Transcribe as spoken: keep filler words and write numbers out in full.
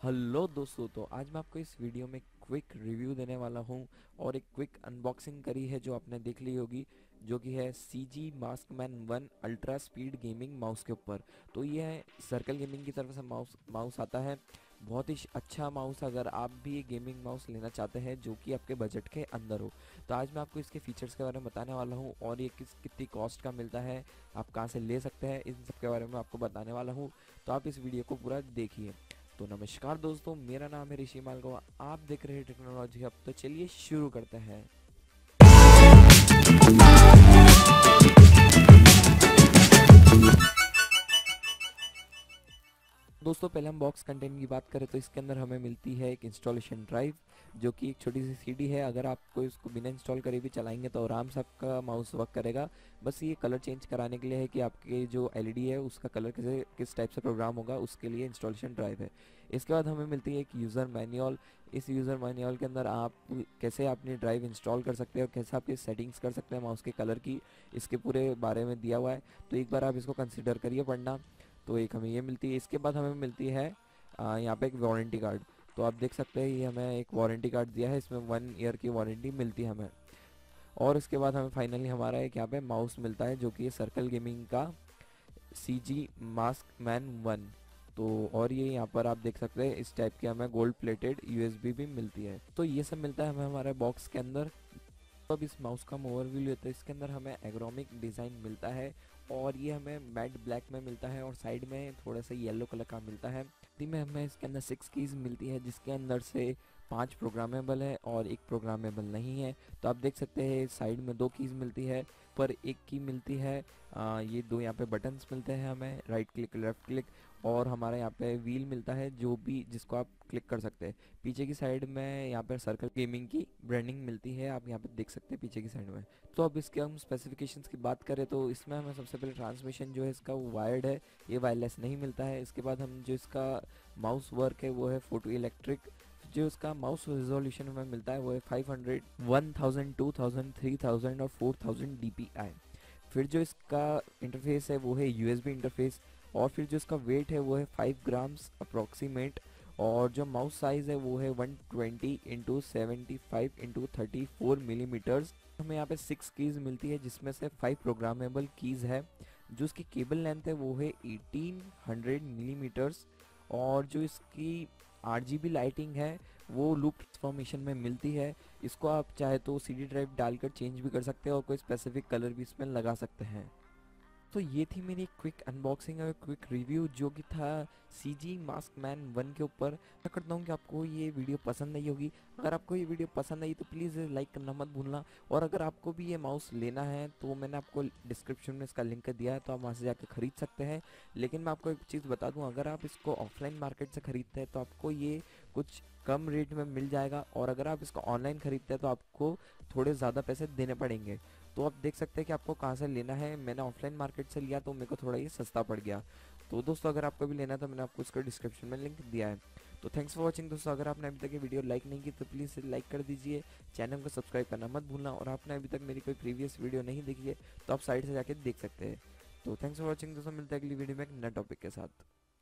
Hello दोस्तों, तो आज मैं आपको इस वीडियो में क्विक रिव्यू देने वाला हूं और एक क्विक अनबॉक्सिंग करी है जो आपने देख ली होगी, जो कि है C G maskman one ultra speed gaming mouse के ऊपर। तो ये है सर्कल गेमिंग की तरफ से माउस माउस आता है। बहुत ही अच्छा माउस, अगर आप भी ये गेमिंग माउस लेना चाहते हैं जो कि आपके बजट के अंदर हो। तो आज मैं आपको इसके फीचर्स के बारे में बताने वाला हूँ और ये किस कितनी कॉस्ट का मिलता है, आप कहाँ से ले सकते हैं, इन सब के बारे में आपको बताने वाला हूँ। तो आप इस वीडियो को पूरा देखिए। तो नमस्कार दोस्तों, मेरा नाम है ऋषि मालगोवा, आप देख रहे हैं टेक्नोलॉजी हब। तो चलिए शुरू करते हैं। दोस्तों, पहले हम बॉक्स कंटेंट की बात करें तो इसके अंदर हमें मिलती है एक इंस्टॉलेशन ड्राइव, जो कि एक छोटी सी सीडी है। अगर आपको इसको बिना इंस्टॉल करे भी चलाएंगे तो आराम से आपका माउस वर्क करेगा। बस ये कलर चेंज कराने के लिए है कि आपके जो एलईडी है उसका कलर किसे किस टाइप से प्रोग्राम होगा, उसके लिए इंस्टॉलेशन ड्राइव है। इसके बाद हमें मिलती है एक यूज़र मैनुअल। इस यूज़र मैनुअल के अंदर आप कैसे अपनी ड्राइव इंस्टॉल कर सकते हैं और कैसे आपकी सेटिंग्स कर सकते हैं माउस के कलर की, इसके पूरे बारे में दिया हुआ है। तो एक बार आप इसको कंसिडर करिए पढ़ना। तो एक हमें ये मिलती है। इसके बाद हमें मिलती है आ, यहाँ पे एक वारंटी कार्ड। तो आप देख सकते हैं ये हमें एक वारंटी कार्ड दिया है, इसमें वन ईयर की वारंटी मिलती है हमें। और इसके बाद हमें फाइनली हमारा एक यहाँ पे माउस मिलता है, जो कि सर्कल गेमिंग का C G mask man one. तो और ये यहाँ पर आप देख सकते हैं इस टाइप की हमें गोल्ड प्लेटेड यूएसबी भी मिलती है। तो ये सब मिलता है हमें हमारे बॉक्स के अंदर। तो अब इस माउस का हम ओवरव्यू लेते हैं। इसके अंदर हमें एग्रोमिक डिज़ाइन मिलता है और ये हमें मैट ब्लैक में मिलता है और साइड में थोड़ा सा येलो कलर का मिलता है। दी में हमें इसके अंदर सिक्स कीज़ मिलती है, जिसके अंदर से पांच प्रोग्रामेबल है और एक प्रोग्रामेबल नहीं है। तो आप देख सकते हैं साइड में दो कीज़ मिलती है, पर एक की मिलती है। आ, ये दो यहाँ पे बटन्स मिलते हैं हमें, राइट क्लिक लेफ्ट क्लिक। और हमारा यहाँ पे व्हील मिलता है जो भी जिसको आप क्लिक कर सकते हैं। पीछे की साइड में यहाँ पर सर्कल गेमिंग की ब्रांडिंग मिलती है, आप यहाँ पे देख सकते हैं पीछे की साइड में। तो अब इसके हम स्पेसिफिकेशंस की बात करें तो इसमें हमें सबसे पहले ट्रांसमिशन जो है इसका वो वायर्ड है, ये वायरलेस नहीं मिलता है। इसके बाद हम जो इसका माउस वर्क है वो है फोटो इलेक्ट्रिक। जो इसका माउस रिजोल्यूशन हमें मिलता है वो है five hundred, one thousand, two thousand, three thousand और four thousand D P I. फिर जो इसका इंटरफेस है वो है यूएसबी इंटरफेस। और फिर जो इसका वेट है वो है फाइव ग्राम्स अप्रोक्सीमेट। और जो माउस साइज़ है वो है one twenty into seventy five into thirty four millimetres. हमें यहाँ पे सिक्स कीज़ मिलती है, जिसमें से फाइव प्रोग्रामेबल कीज़ है। जो इसकी केबल लेंथ है वो है एटीन हंड्रेड मिलीमीटर्स। और जो इसकी आर जी बी लाइटिंग है वो लूप ट्रांसफॉर्मेशन में मिलती है। इसको आप चाहे तो सी डी ड्राइव डालकर चेंज भी कर सकते हैं और कोई स्पेसिफिक कलर भी इसमें लगा सकते हैं। तो ये थी मेरी क्विक अनबॉक्सिंग और क्विक रिव्यू, जो कि था C G mask man one के ऊपर। मैं करता हूँ कि आपको ये वीडियो पसंद आई होगी। अगर आपको ये वीडियो पसंद आई तो प्लीज़ लाइक करना मत भूलना। और अगर आपको भी ये माउस लेना है तो मैंने आपको डिस्क्रिप्शन में इसका लिंक दिया है, तो आप वहाँ से जाकर ख़रीद सकते हैं। लेकिन मैं आपको एक चीज़ बता दूँ, अगर आप इसको ऑफलाइन मार्केट से ख़रीदते हैं तो आपको ये कुछ कम रेट में मिल जाएगा, और अगर आप इसको ऑनलाइन ख़रीदते हैं तो आपको थोड़े ज़्यादा पैसे देने पड़ेंगे। तो आप देख सकते हैं कि आपको कहाँ से लेना है। मैंने ऑफलाइन मार्केट से लिया तो मेरे को थोड़ा ये सस्ता पड़ गया। तो दोस्तों, अगर आपको भी लेना है तो मैंने आपको इसका डिस्क्रिप्शन में लिंक दिया है। तो थैंक्स फॉर वॉचिंग दोस्तों। अगर आपने अभी तक ये वीडियो लाइक नहीं की तो प्लीज़ लाइक कर दीजिए, चैनल को सब्सक्राइब करना मत भूलना। और आपने अभी तक मेरी कोई प्रीवियस वीडियो नहीं देखी है तो आप साइड से जाके देख सकते हैं। तो थैंक्स फॉर वॉचिंग दोस्तों, मिलते हैं अगली वीडियो में एक नए टॉपिक के साथ।